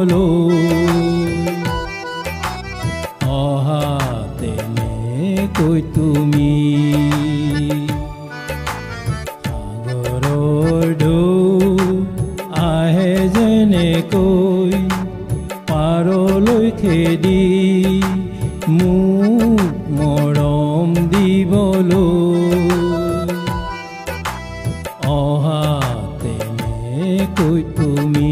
অহা তেনেকৈ তুমি সাগৰৰ ঢৌ আহে যেনেকৈ পাৰলৈ খেদি মোক মৰম দিবলৈ অহা তেনেকৈ তুমি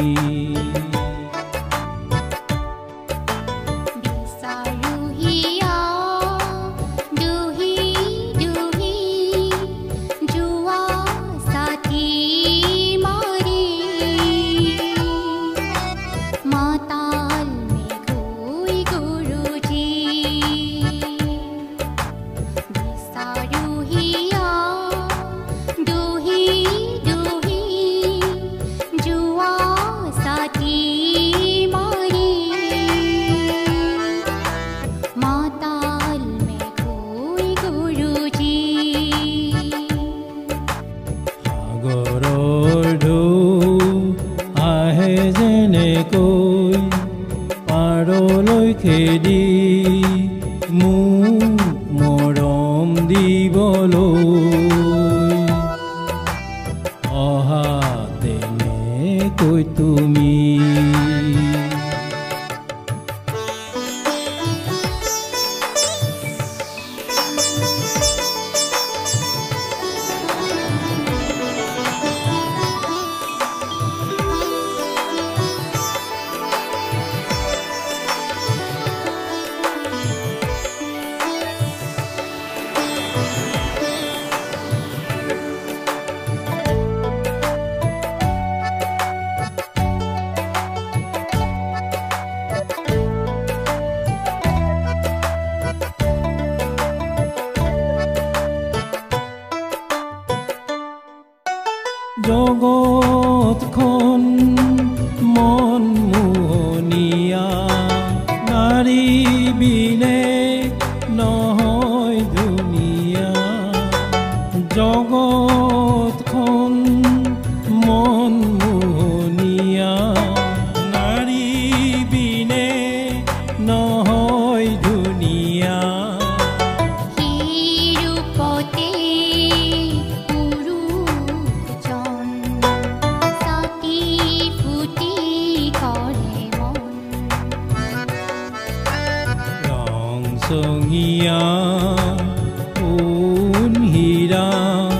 সাগৰৰ ঢৌ আহে যেনেকৈ পাৰলৈ খেদি মোক মৰম দিবলৈ অহা তেনেকৈ তুমি জগতখন মন মোহনীয়া নাৰী বিনে নহয় ধুনীয়া জগতখন মন মোহনীয়া নাৰী বিনে নহয় ধুনীয়া ৰংচঙীয়া সোণ হীৰা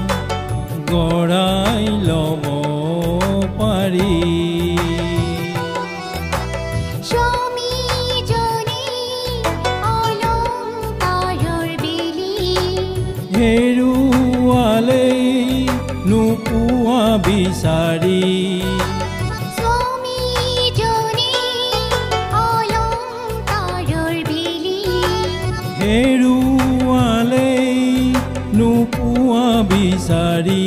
গঢ়াই ল'ব পাৰি হেৰুৱালেই নোপোৱা বিচাৰি হেৰুৱালেই নোপোৱা বিচাৰি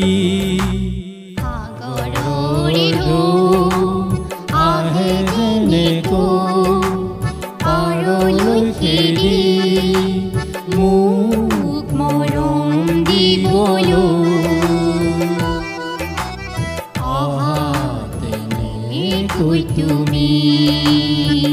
সাগৰৰ ঢৌ আহে যেনেকৈ পাৰলৈ খেদি মোক মৰম দিবলৈ অহা তেনেকৈ তুমি